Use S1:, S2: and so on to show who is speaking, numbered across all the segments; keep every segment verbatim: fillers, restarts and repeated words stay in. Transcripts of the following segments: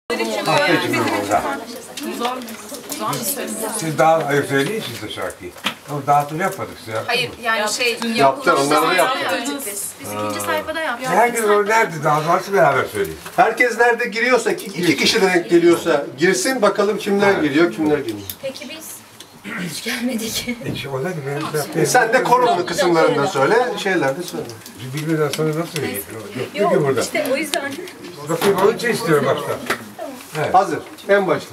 S1: Siz daha hayır söyleyin siz de şarkıyı. Ama dağıtım yapmadık size.
S2: Hayır yani şey
S3: Yaptı, onları da yaptı.
S2: Biz, biz ikinci sayfada yaptık.
S1: Herkes o nerede daha varsa beraber söyleyin.
S3: Herkes nerede giriyorsa, iki kişi de denk geliyorsa girsin bakalım kimler geliyor, kimler geliyor.
S4: Peki biz hiç gelmedik.
S1: Hiç o da gibi.
S3: E sen de konumlu kısımlarında söyle, şeyler de söyle.
S1: Bilmeden sonra nasıl söyleyeyim? Yok
S4: Yok
S1: burada.
S4: işte o yüzden.
S1: Bakayım onun için istiyorum başta. Evet.
S3: Hazır, en başta.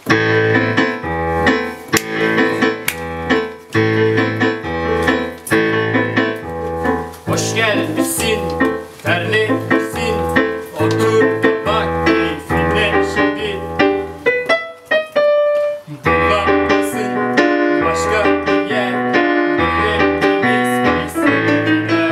S5: Hoş gelmişsin, terlemişsin, otur bak keyfine şimdi. Bulamazsın başka bir yer, böyle temiz hissedine.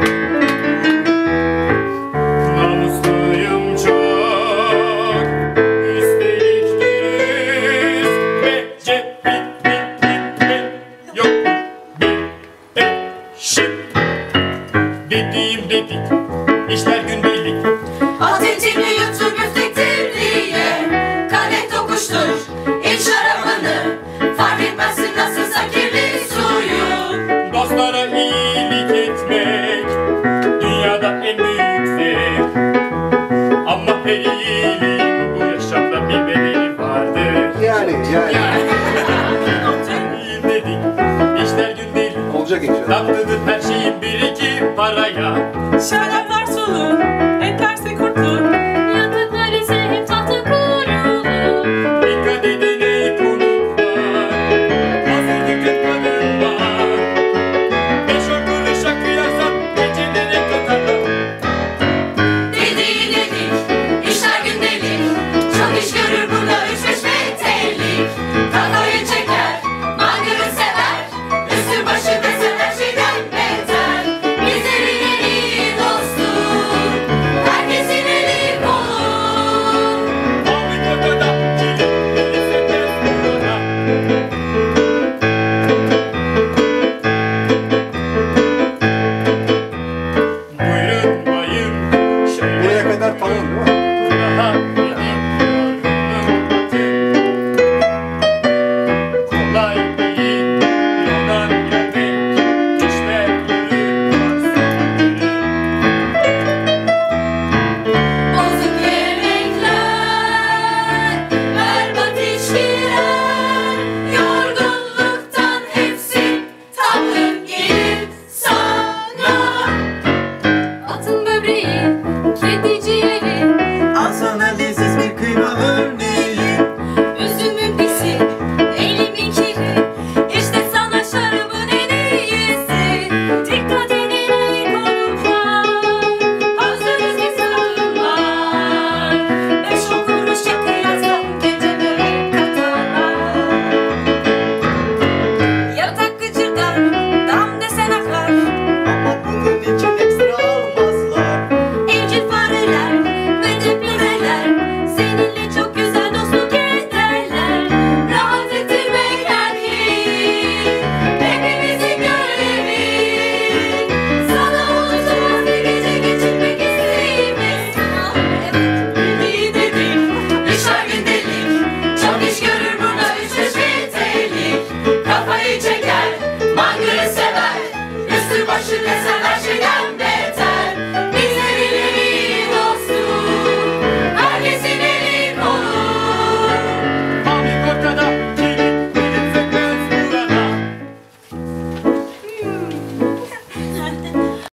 S5: Namusluyum çok, üstelik dürüst ve cep bit bit bit bit yok bir eşim. Dediğim dedik, işler gündelik.
S6: Ateşini yutup müftektir diye kadeh tokuştur, iç şarabını. Fark etmezsin nasılsa kirli suyu.
S5: Dostlara iyilik etmek dünyada en büyük zevk. Ama her iyiliğin bu yaşamda bir bedeli vardır.
S3: Yani, yani.
S5: Değil dedik, işler gündelik.
S3: Olacak inşallah.
S5: Tatlıdır her şeyin bir iki paraya.
S6: Şarap var